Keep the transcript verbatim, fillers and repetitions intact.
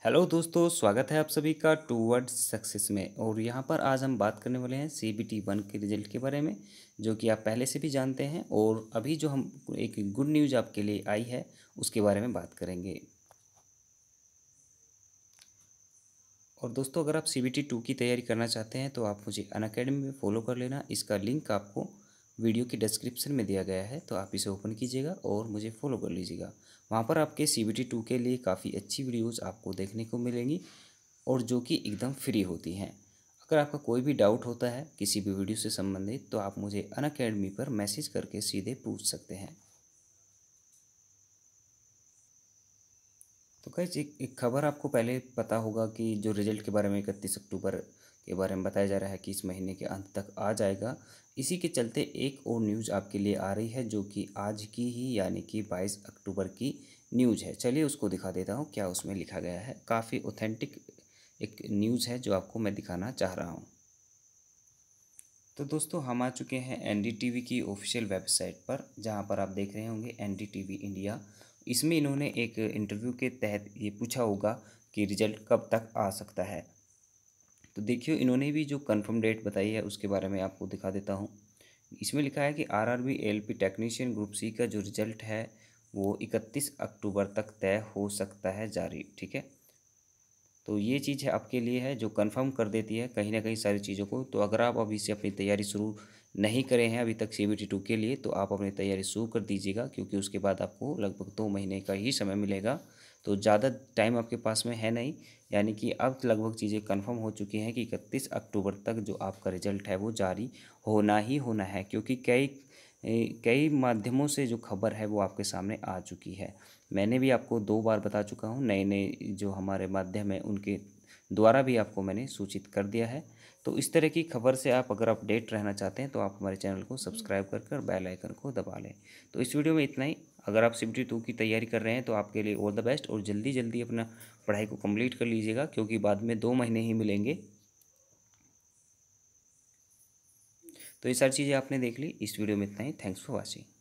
Hello दोस्तों, स्वागत है आप सभी का टूवर्ड्स सक्सेस में। और यहाँ पर आज हम बात करने वाले हैं सी बी टी वन के रिजल्ट के बारे में, जो कि आप पहले से भी जानते हैं। और अभी जो हम एक गुड न्यूज़ आपके लिए आई है उसके बारे में बात करेंगे। और दोस्तों, अगर आप सी बी टी टू की तैयारी करना चाहते हैं तो आप मुझे अनअकैडमी में फॉलो कर लेना। इसका लिंक आपको वीडियो के डिस्क्रिप्शन में दिया गया है, तो आप इसे ओपन कीजिएगा और मुझे फॉलो कर लीजिएगा। वहाँ पर आपके सी बी टी टू के लिए काफ़ी अच्छी वीडियोज़ आपको देखने को मिलेंगी और जो कि एकदम फ्री होती हैं। अगर आपका कोई भी डाउट होता है किसी भी वीडियो से संबंधित तो आप मुझे अनअकैडमी पर मैसेज करके सीधे पूछ सकते हैं। तो गाइस, एक एक खबर आपको पहले पता होगा कि जो रिजल्ट के बारे में इकतीस अक्टूबर के बारे में बताया जा रहा है कि इस महीने के अंत तक आ जाएगा। इसी के चलते एक और न्यूज़ आपके लिए आ रही है, जो कि आज की ही यानी कि बाईस अक्टूबर की न्यूज़ है। चलिए उसको दिखा देता हूँ क्या उसमें लिखा गया है। काफ़ी ऑथेंटिक एक न्यूज़ है जो आपको मैं दिखाना चाह रहा हूँ। तो दोस्तों, हम आ चुके हैं एन डी टी वी की ऑफिशियल वेबसाइट पर, जहां पर आप देख रहे होंगे N D T V India. इसमें इन्होंने एक इंटरव्यू के तहत ये पूछा होगा कि रिजल्ट कब तक आ सकता है। तो देखिए, इन्होंने भी जो कंफर्म डेट बताई है उसके बारे में आपको दिखा देता हूँ। इसमें लिखा है कि R R B L P technician group C का जो रिजल्ट है वो इकतीस अक्टूबर तक तय हो सकता है जारी। ठीक है, तो ये चीज़ है आपके लिए है जो कंफर्म कर देती है कहीं ना कहीं सारी चीज़ों को। तो अगर आप अभी से अपनी तैयारी शुरू नहीं करे हैं अभी तक सी बी टी टू के लिए, तो आप अपनी तैयारी शुरू कर दीजिएगा, क्योंकि उसके बाद आपको लगभग दो महीने का ही समय मिलेगा। तो ज़्यादा टाइम आपके पास में है नहीं, यानी कि अब लगभग चीज़ें कंफर्म हो चुकी हैं कि इकतीस अक्टूबर तक जो आपका रिजल्ट है वो जारी होना ही होना है। क्योंकि कई ए, कई माध्यमों से जो खबर है वो आपके सामने आ चुकी है। मैंने भी आपको दो बार बता चुका हूँ, नए नए जो हमारे माध्यम है उनके द्वारा भी आपको मैंने सूचित कर दिया है। तो इस तरह की खबर से आप अगर अपडेट रहना चाहते हैं तो आप हमारे चैनल को सब्सक्राइब कर कर बेल आइकन को दबा लें। तो इस वीडियो में इतना ही। अगर आप सी बी टी टू की तैयारी कर रहे हैं तो आपके लिए ऑल द बेस्ट, और जल्दी जल्दी अपना पढ़ाई को कंप्लीट कर लीजिएगा, क्योंकि बाद में दो महीने ही मिलेंगे। तो ये सारी चीज़ें आपने देख ली। इस वीडियो में इतना ही। Thanks for watching.